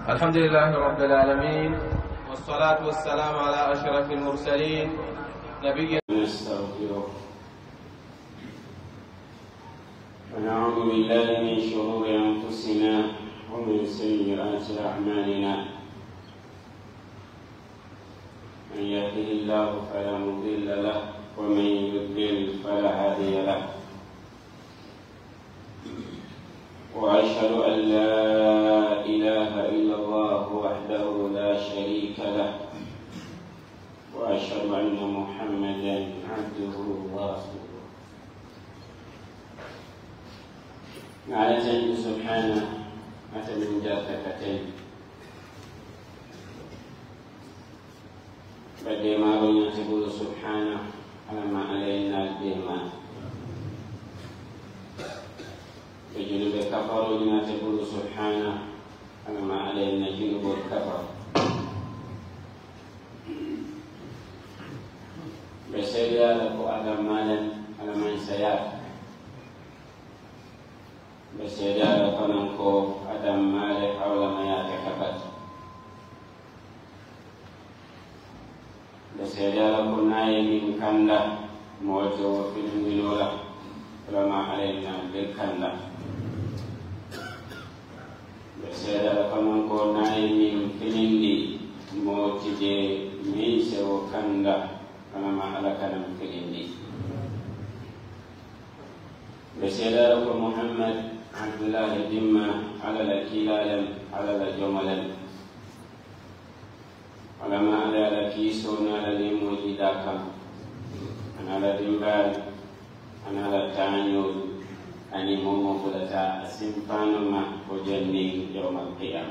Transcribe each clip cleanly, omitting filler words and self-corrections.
الحمد لله رب العالمين، والصلاة والسلام على أشرف المرسلين نبينا نستغفره ونعوذ بالله من شرور أنفسنا ومن سيئات أعمالنا. من يهده الله فلا مضل له ومن يضلل فلا هادي له، وأشهد أن لا إله إلا الله وحده لا شريك له، وأشهد أن محمدا عبده ورسوله. على جنب سبحانه أتى من جاتكتين بديما بنا تقول سبحانه على ما علينا الديما بجنوب الكفر بنا تقول سبحانه على ما علينا جنوب الكفر. بسيرا لك على مالا على من سيار بسيرا لك ننكو على مالك حول ما يتكبت بسيرا لك ناي من كندا موجو في المنورة فلما علينا بالكندا بسيرا لك ننكو ناي من فلندي موجي من سو كندا فلما علينا بالكندي بسيرا لك محمد عبد الله الدمة على الكلال على الجمل على ما على الكيسون على الموجودات أنا على الدمبال أنا على التعنيول أني مومو فلتا أسمفان ما وجني يوم القيامة.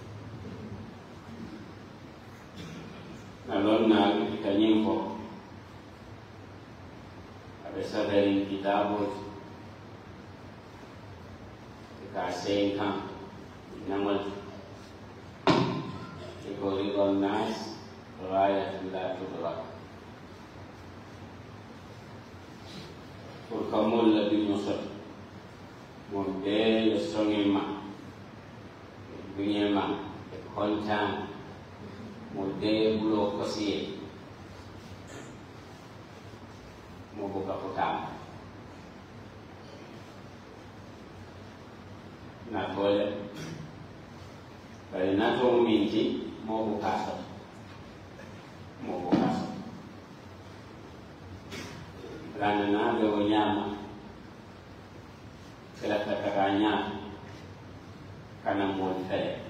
نلونا كنيمفو أبسادرين كتابوت kasih kan namun dikorigon nas raya tidak terlalu kamu lebih nusut model songema dunia kontan model blok kosie mau buka pertama na boleh bari na to minti mo bukaso rana na be wanyama kala takanya kana mo tele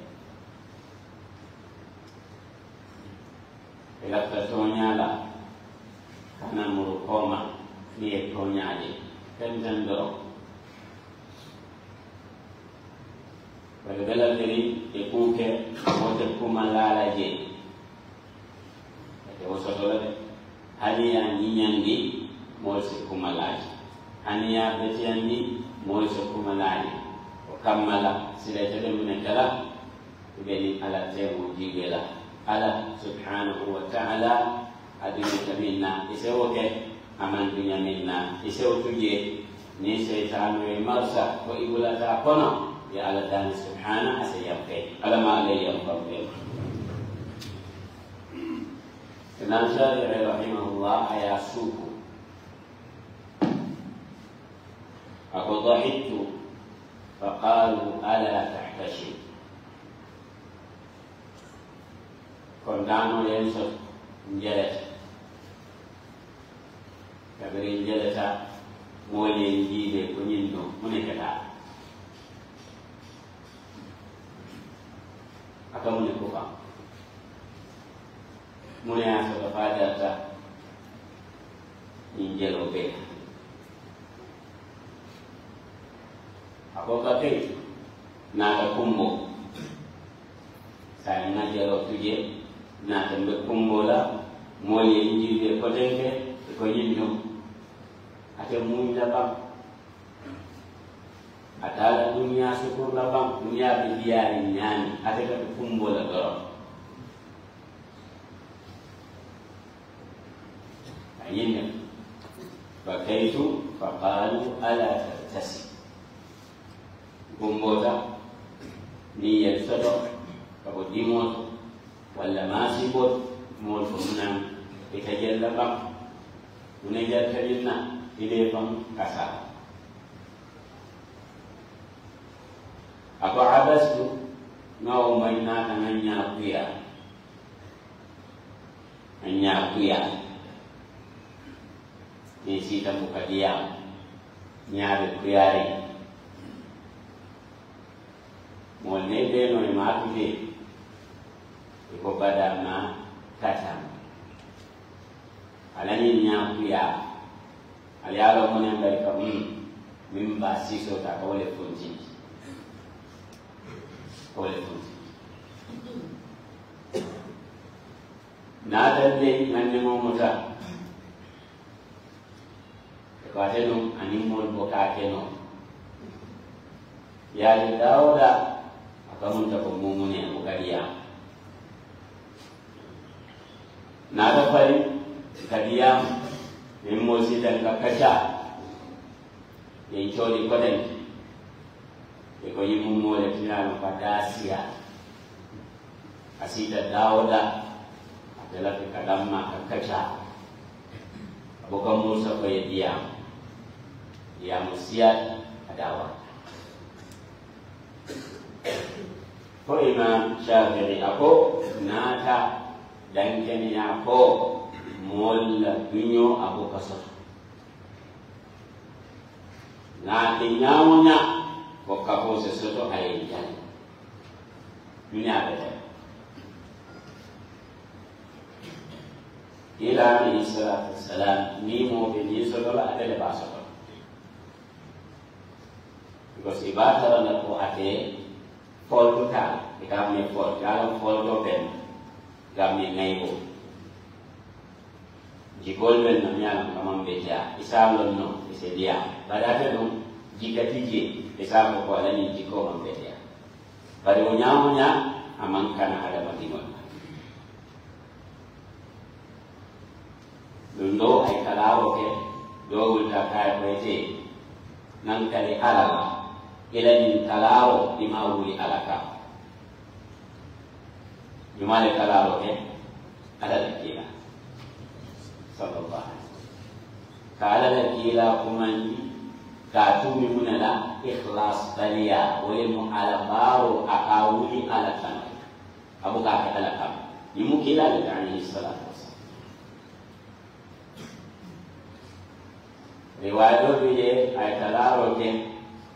kala tatonya la kana mo koma ni tonyaje kendando Bagaimana ini ikuke moja kumalala je. Itu soalnya hari yang nyandi moja kumalaji, hari yang berjandi moja kumalaji. Kamala sila jadi menekala, jadi alat semu jibela. Allah Subhanahu wa Taala adilnya minna. Isewoke aman dunia minna. Isewotuje ni setan marsa ko ibulata kono. Ya Allah dan Subhanahu asayamkai alama alayhi al-fadl. Imam Syafi'i rahimahullah ayasuku aku dhahittu faqalu ala tahtashim kondano yenso njeleta kabiri njeleta mole njibe ko nyindo munekata atau menyebutkan mulai asal pada tak injil obe aku kata nada kumbo saya ngajar tuje nada kumbo la mulai injil dia kodengke koyindo ate muida bang atala dunia syukur labang dunia bibiari nyani ate ka kumbo la doro ayinnya bakaitu faqalu ala tartasi kumbo ta ni yelsodo kabo dimol walla masibol mol fo munam itajalla bam munajar tadinna ile fam kasa ako abastu ngaw may nanya kuya anya kuya ni sita mukadia nyaare kuyari mo ne de no ma tude ko bada na kata alani nya kuya alialo mo ne mbay ka mimba siso ta ko le funji naadalle nannemo muta ko ate ɗum animmol bokakeno yaali dawda akamunta ko mumune o kadiyam naata fari kadiyam min mo sitan ka kaca yen coodi koten e ko yimmumole tinano ka dasiya asita dawda adalah kadamma ka kaca boka musa ko ye diyam ya musiat adawa ko Imam Syafi'i ako nata dan kene ako mol dunyo abu kasar na tinyamunya ko kapo sesuatu ay yan dunia bete ila alayhi salatu wassalam ni mo be ni sodola ade le baso because ibata na ko ate fol tuta igam ni fol galam fol do ben gam ni ngaybo jikol ben na nyala kamam beja isalo no isedia badate dum jika tije isalo ko alani jiko mam beja bari mo nyamunya amankana ada matimon dundo ay kalaro ke do wulta kay koyte nan kali alaba ila din kalaro imawuli alaka jumale kalaro ke ala kila sallallahu alaihi kala kila kumani ka tumi munala ikhlas baliya wale mu alabaro akawuli alaka abu ka alaka yimu kila da alayhi salatu riwayat ini ayat Allah ke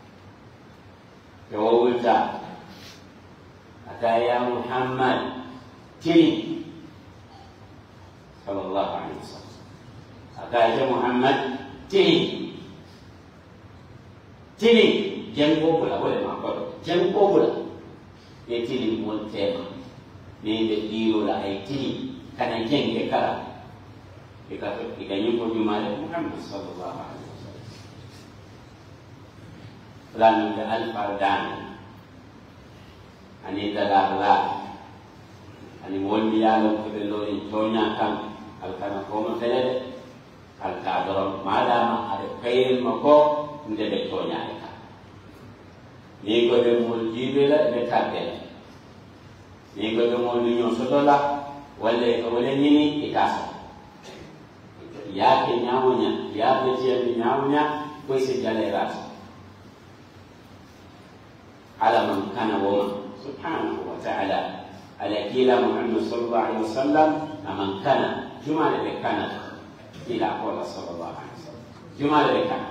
kewuta ataya Muhammad tini sallallahu alaihi wasallam ataya Muhammad tini jengko pula boleh makot jengko pula ye tini mon tema ni de diro la ay tini kana jengke kala ikanyuko jumale Muhammad sallallahu alaihi wasallam lan da al-fardan ani dalala ani wonni yalo ko be lori tonya kan al-kana ko mo tele al-kadro madama ade kayel mako nde be tonya ka ni ko be mo jibela be tabela ni ko be mo nyo sodola wala ko wala nini ikasa yake nyamunya yake jeni nyamunya kwese jale rasu ala man kana wama subhanahu wa ta'ala ala kila Muhammad sallallahu alaihi wasallam man kana jumala be kana kila qala sallallahu alaihi wasallam jumala be kana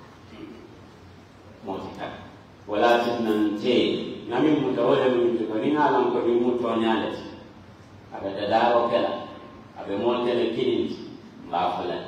motika wala tinante nami mutawala mtu ni halan ko ni mutu anyale ada dadaro kala abe montele kini bafulan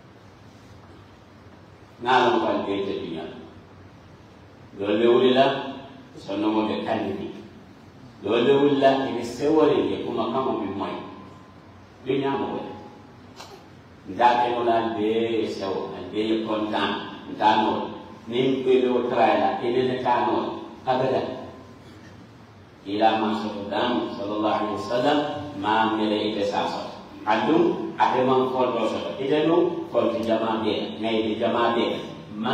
ngalon kan bete dunya dole wulila sonno mo be kanni dole wulila ni sewore ke kuma kama mi moy dunya mo wala ndake no lan be sewo be kontan ndano nim ko do traila ene kano abada ila ma sallallahu alaihi wasallam ma mele ite saso andum ade man kolto so idenu kolti jama be ngay di jama be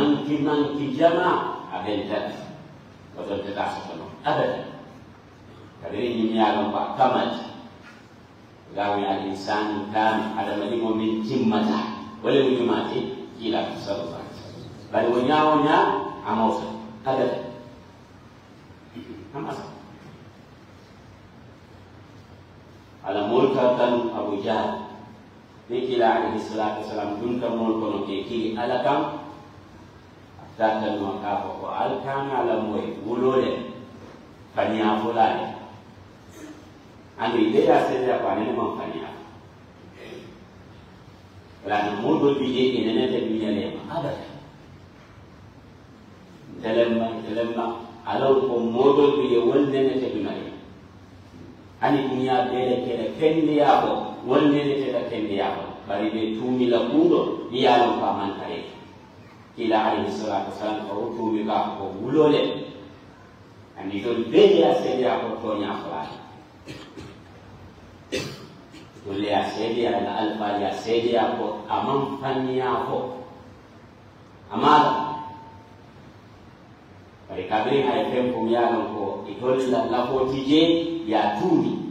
manki jama abenta ko to ta so no abada kadiri ni yalo ba kamat gawi al insan kan ada malimo min timmata wala mu mati kila sallallahu alaihi wasallam bari wonya amausa kada amasa ala mulka kan Abu Jahal ni kila alaihi salatu wasalam dun kam mol kono ke kili ala kam datan no ka ko al kan ala moy wulole fania fulani andi de ya se ya pa ne mo fania la no mo do bi de ne te bi ne ma ada dalamma ala ko mo do bi de wonne ne te bi ne ani dunia bele kele kendi yabo wonne ne te da kendi yabo bari be tumi la kudo yalo ka man kare kila alayhi salatu wasalam ko tumi ka ko wulole ani to be ya se ya ko to nya fala dole ya se ya na alfa ya se ya ko amam fanya ko amala bari kabri ay fem ko yalo ko itolla la ko tije ya tumi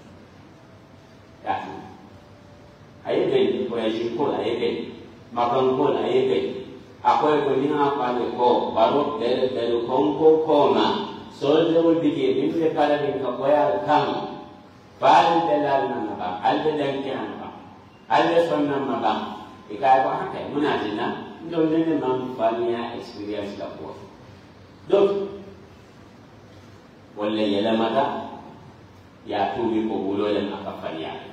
ayebe ko ya jiko ayebe makan ko ayebe akoy ko ni ha pa le ko baro de konko koma solde wol bige min le kala min ka ko ya kan bal de la na ba al de den kan ba al de sonna ma ba ika ko ha kai munajina ndo ne man fania experience la ko donc wala yala mata ya tumi ko wulole akafanya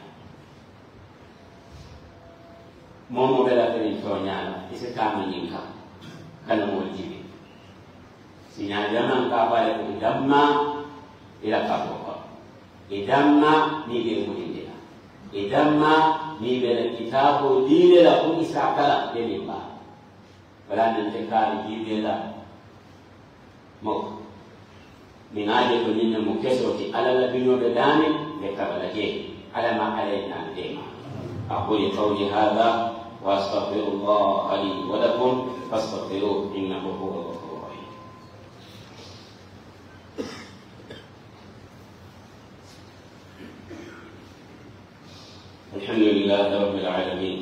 momo bela tani tonyala ise kama nyinka kana mojibi sinya jaman ka bale ko damma ila kapoko idamma ni be mudindira idamma ni be kitabu dile la ku isakala deni ba bala nan te ka dibe la mo mingaje ko ninna mo keso ti ala la bino be dane be kabala je ala ma alayna dema aqulu qawli hadha wa astaghfirullah li wa lakum fastaghfiruhu innahu huwal ghafurur rahim alhamdulillahi rabbil alamin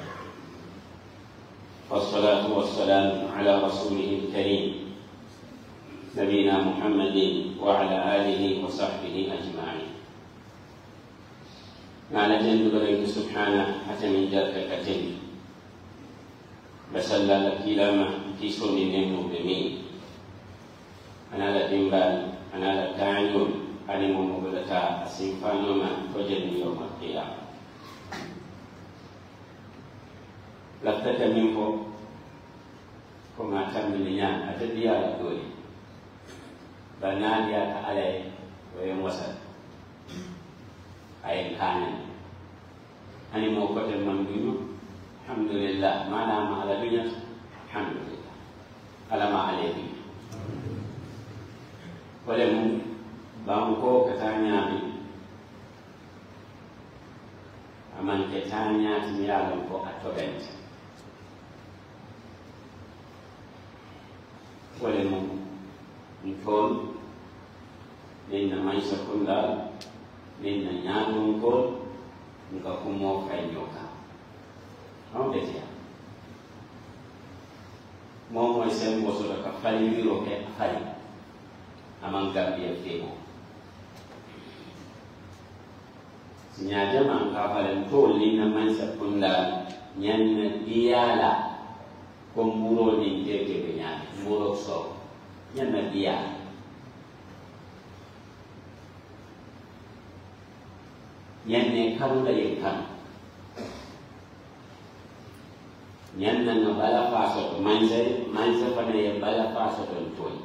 wassalatu wassalamu ala rasulihil karim نبينا محمد وعلى آله وصحبه أجمعين. معنى جنب بلغ سبحانه حتى من جرك كتن بسلا لك لما في سن نمو بمين أنا لدنبال أنا لدعنون أنا ممبلتا أسنفان وما وجدني يوم القيامة لفتك منه كما كان من نيان أتدي على دولي banani ya ta'ala wayan wasa ayin kanan ani mo ko tan man dinu alhamdulillah mana ma ala dunya alhamdulillah ala ma alayhi wala mu bang ko katanya bi aman katanya tiya ko atobent wala mu Nikol, din na may sakunda, din na nyanong ko, nka kumo kay nyoka. Ano ba siya? Mo isem mo sa kafali biro ke afali. Amang gabi ang temo. Sinyaja mang kafalan ko, din na may sakunda, nyan na diyala, kung muro din keke binyan, muro so. Yan na dia. Yan ne karu da yin kan. Yan na nga bala paso to manse pa na yung bala paso to toy.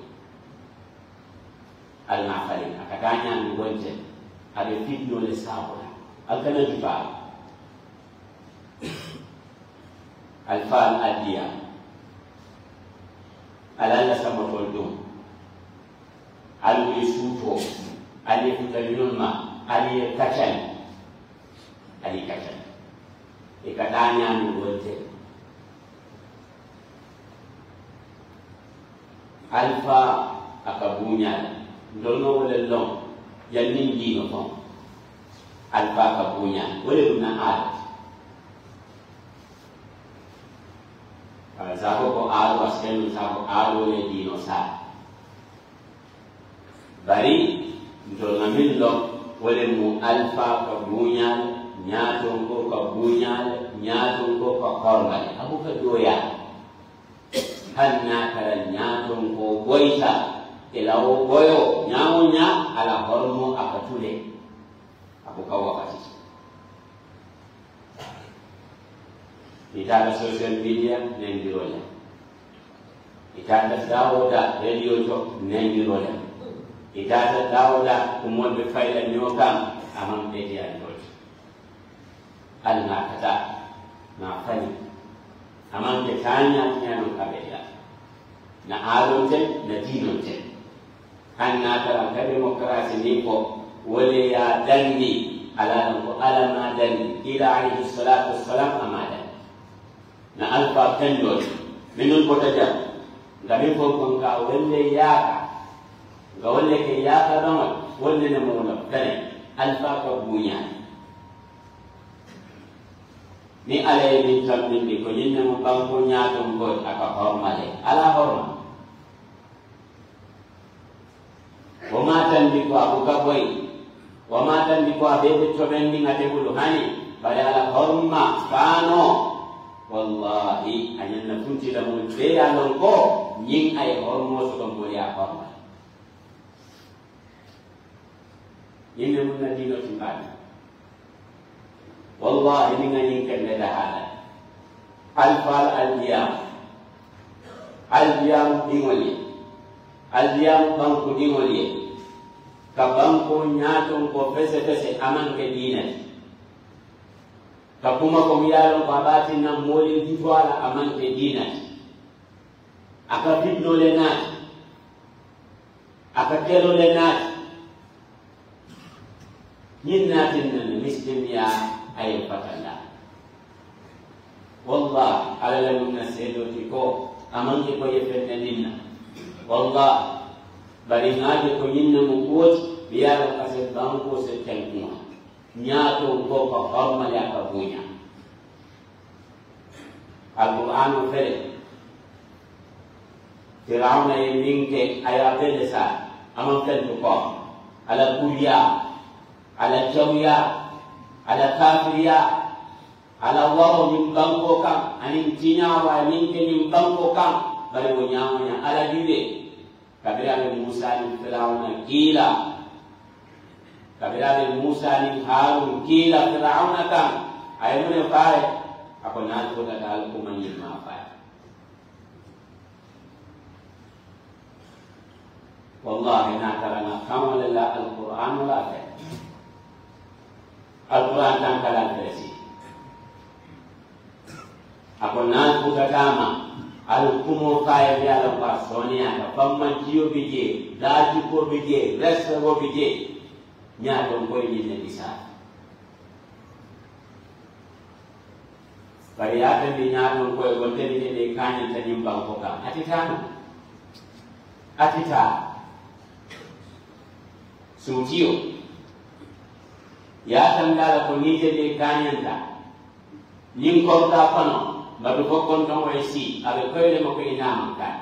Al mafali akatanya ni wonje. Abe fit no le sabona. Al kana diba. Al fal adia. Alala sama toldo alu isuto ali kutalilma ali kachan ikatanya ni wote alfa akabunya ndono wala long yannin dino fon alfa ka bunya wala duna alat sako ko aro askenu sako aro le dino sa bari ndo ngamin lo wala mu alfa ka bunya nyaton ko ka bunya nyaton ko ka korba abu ka doya hanna kala nyaton ko boita elawo boyo nyamunya ala hormo akatule abu ka wakati itaka social media nengirola itaka dawoda radio talk nengirola itaka dawoda kumon be fayda nyokam amam beti an alna kata na fani amman ke tanya nyano kabela na alonte na dinonte hanna tara ka demokrasi ni ko wale ya danni ala ko alama danni ila alayhi salatu wassalam amada na alfa kendo minun ko taja ngami ko kon ka wale ya ga wale ke ya ka dama wale na mo na tane alfa ko bunya ni ala min tambindi ko nyinna mo banko nyaato ngol aka hormale ala horma wa ma tandi ko abu kaboy wa ma tandi ko abebe tobendi ngate bulu hani bada ala horma fano wallahi anyanna funti la mo be alon ko nyin ay hormo so ko mo ya horma yinna mo na dino timbani والله من يمكن لهذا الفال الديام ديولي الديام بانكو ديولي كبانكو نياتون كو فسي امان كدينه كبوما كوميالو باباتي نمولي ديتوالا امان كدينه akabibno lenat akatelo lenat ninnatin muslim ya ay patanda wallah ala lam nasedo tiko amange ko yefete dinna wallah bari ngaje ko nyinna mu kuot biar kasih bangko se telkuma nyato ko ko horma ya ka punya Al-Quran fere Firauna yinke ayate desa amam tentu ko ala kuliya ala jawiya ala kafiriya ala waro min banko kam anin tinyawa min ke min banko kam bari wo nyamanya ala dibe kabira be Musa ni Firauna kila kabira be Musa ni Harun kila Firauna kam ay mun faare ako na ko dal ko man ma faare wallahi na karana kamala la al-Quran la ta Al-Quran tan kala tersi. Ako na ko kama al-kumo kaya ya la pasonia ka pamman kiyo bije daji ko bije resta ko bije nya don ko ni ne bisa. Bari ata ni nya don ko gonte ni de kanya tan yimba ko ka atita sutiyo ya tangala ko nije de kanyanta nin ko ta fano badu ko kon ton way si abe ko le mo ko ina ka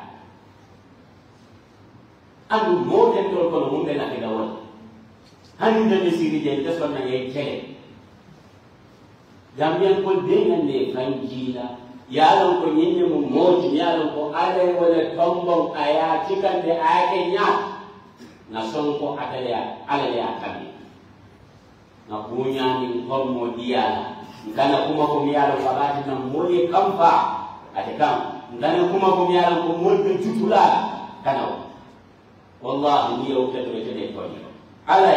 anu mo den to ko mo be na ke dawol hanu de siri je de so na ye kele jambian ko de na ne kan jila yalon ko nyinne mo moti yalon ko ale wala tombon aya tikan de ake nya na son ko adale ala ya kabi na punya ni hormo dia ngana kuma ko miyalo babati na mole kampa atekam ngana kuma ko miyalo ko mole tutula kana wallahi ni o teto tede ko ni ala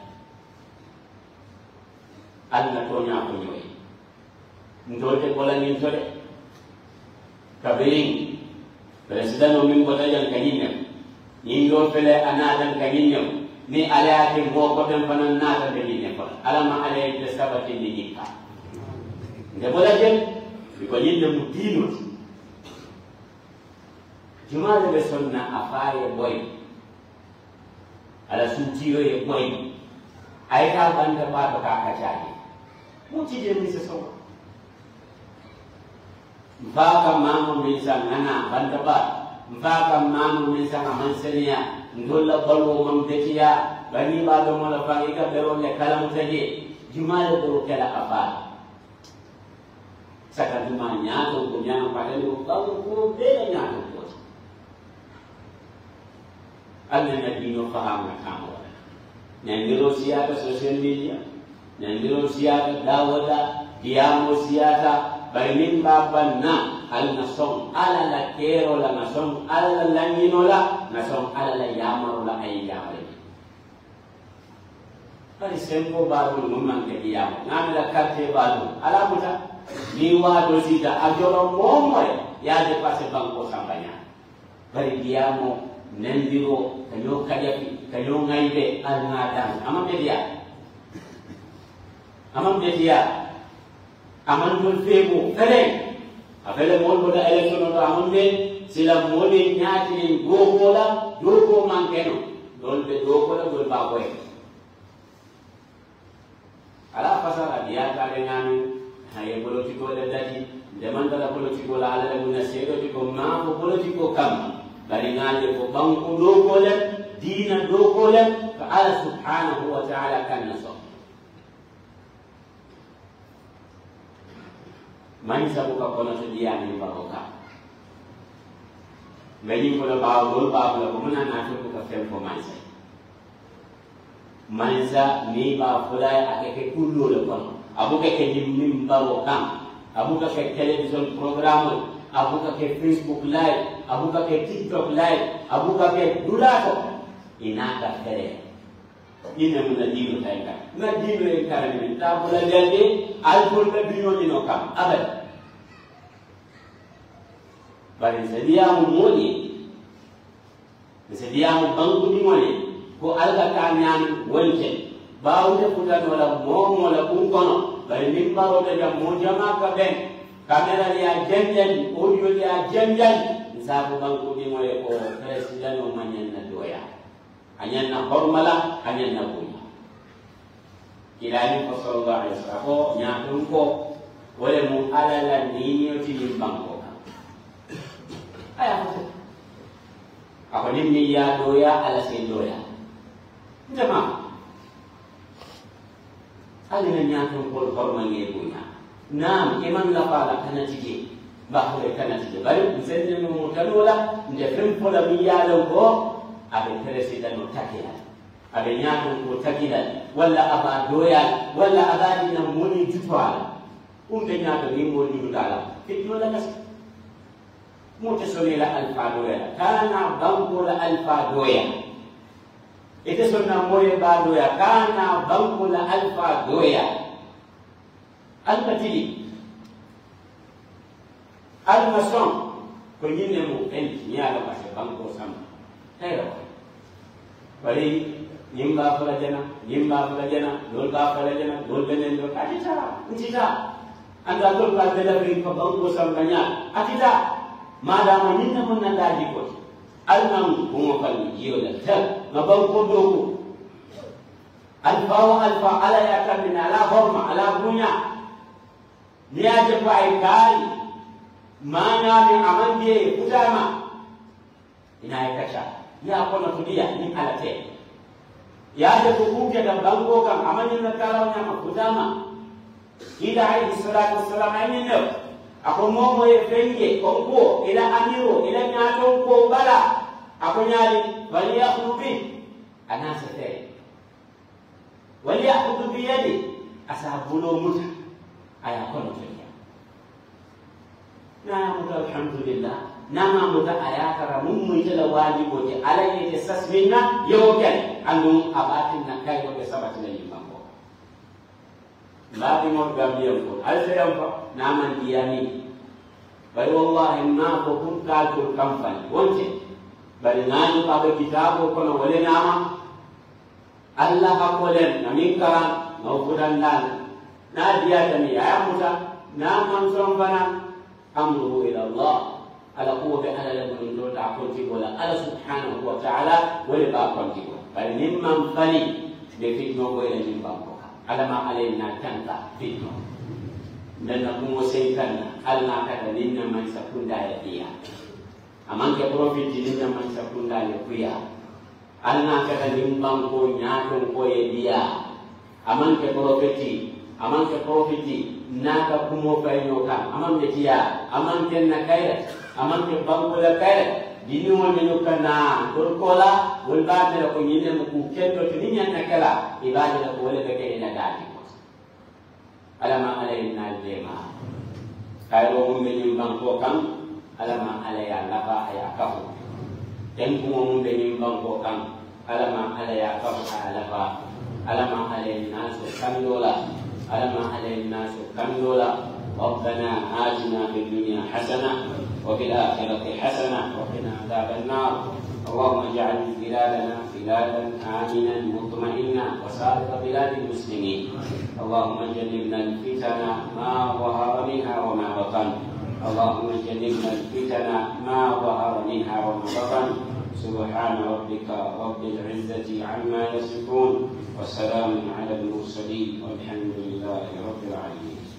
anna to nya ko ni ndote ko la ni tode kabeling presiden o min ko tajan kanyinem ni do fele anadan kanyinem ni ala ke mo ko dem fanan nata de ni ko ala ma ala de sabati ni nikka de bola jen ko yinde mu dino juma de sunna afare boy ala suutiyo ye moyi ayta banta bato ka kacaji mutide mi se so mpaka mama min sangana banta ba mpaka mama min sanga mansaniya ndolla balu mam betiya bani ba do mala bangi ka bero le kala mutaje jumala do kala afal saka juma nyato ko nyana padale ko babu ko be nyato ko anna dino faham kamo nangiro siata social media nangiro siata dawada diamo siata bainin baban na al nasom ala la kero la nasom ala la nginola nasom ala la yamaro la ay yamare bari sempo balu mumman ke yamo ngamila karte balu ala muta ni wa do sita ajoro momoy ya de passe banko sambanya bari diamo nandiro kanyo kajapi kanyo ngaibe al ngadam amam media aman dul fego kare afele mon boda election do amonde sila modi nyaati gogola dogo mankeno dolbe dogola dol ba koy ala fasara dia ka dengan haye politiko le dati demanda politiko la ala mun sedo ko ma ko politiko kam bari ngale ko banku dogola dina dogola ka ala subhanahu wa ta'ala kan naso man sabu ka kono to dia ni baroka meni ko la baawol baawol ko muna na to ko fel ko mansa ni ba fulay akeke kullo le kono abuka ke nim baroka abuka ke television program abuka ke Facebook live abuka ke TikTok live abuka ke dulato inaka fere ina muna dino tayka na dino e karami tabula lelde alkol na dino dino kam abad bari sediamu moni sediamu bangu ni moni ko alga kanyan wonte bawde futan wala mom wala kunkono bari nimbaro de jam mo jama ka ben kamera ya jenjen audio ya jenjen sabu bangu ni moni ko president o manyen na doya anyan na hormala anyan na bunya kilani ko sallallahu alaihi wasallam ko nyaatun ko wala mu alala ni yoti nimbango aya apa ni ya doya ala sen doya jama ali na nyaatun ko horma ngi bunya nam iman la fala kana tije ba ko kana tije bari sen mu tanola nde fem pola mi ya lo ko abe president no takila abe nyaatun ko takila wala aba doya wala abadi na moni jutwala umbe nyaato ni moni jutala fitno la kas mutasonila alfa doya kana bankola alfa doya ite sonna moye ba doya kana bankola alfa doya alkatili almason ko nyine mo en nyaala ba se banko sam tayo bari nimba fala jana dol ba fala jana dol benen do kadita ntita anda dol ka bela ri ko banko sam kanya atita madama ninna mun na daji ko alnam ko mo kan jiyo da ta maban ko dogo alfa ala ya kan ala horma ala bunya niya je fa ai kai mana ni amande kudama ina ya kasha ya kono to dia ni ala te ya je ko kuke da bango kan amani na kalaw nya kudama ida ai salatu wassalam ai ne ako momo e fenge konko ila amiro ila nyato ko bala ako nyali wali yakhudhu bi anasa tay wali yakhudhu bi yadi asabulo muta aya kono fenge na muta alhamdulillah nama muta aya kara mummu itala wajibo je alaye te sasminna yoken andu abatin na kay ko be sabati na yimambo Lagi mau gambian pun, ada yang nama dia ni. Bari wallahi ma ko kun ka ko kamfani wonte bari nani ka be kitabu ko no wale nama Allah ka ko len namin kara no fudan dan na dia tani ya muta na man son bana amru ila Allah ala quwwati ala lam do ta ko ti wala ala subhanahu wa ta'ala wala ba ko ti bari nin man fani be fitno ko ila jin banko alama alayna tanta fitno nana kumo sai kan alna kata ninna man sakunda ya dia amanke profit ninna man sakunda ya kuya alna kata nin banko nyaton ko ya dia amanke profiti naka kumo fayo kan amam dia amanke nakaya amanke banko la kaya dini mo menu kana kurkola wal badala ko nyine mu kendo tininya nakala ibadala ko wala beke ina dadi alama alayna dema kayro mo menu banko kam alama alaya lafa aya kafu den ko mo menu banko kam alama alaya kafu alafa alama alayna so kandola alama alayna so kandola ربنا آتنا في الدنيا حسنة وفي الآخرة حسنة وقنا عذاب النار اللهم اجعل بلادنا بلادا آمنا مطمئنا وسائر بلاد المسلمين اللهم جنبنا الفتن ما ظهر منها وما بطن اللهم جنبنا الفتن ما ظهر منها وما بطن سبحان ربك رب العزة عما يصفون وسلام على المرسلين والحمد لله رب العالمين